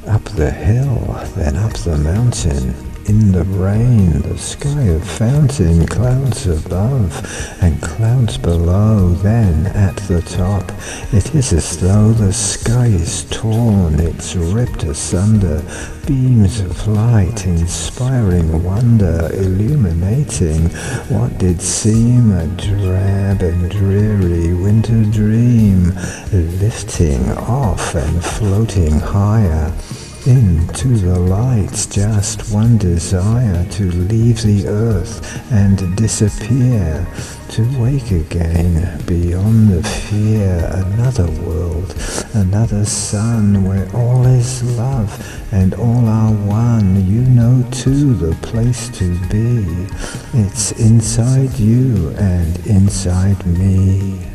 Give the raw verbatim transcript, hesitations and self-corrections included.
Up the hill, then up the mountain, in the rain, the sky a fountain, clouds above and clouds below, then at the top it is as though the sky is torn, it's ripped asunder, beams of light, inspiring wonder, illuminating what did seem a drab and dreary winter dream, lifting off and floating higher into the light, just one desire to leave the earth and disappear, to wake again beyond the fear, another world, another sun where all is love and all are one. You know too the place to be, it's inside you and inside me.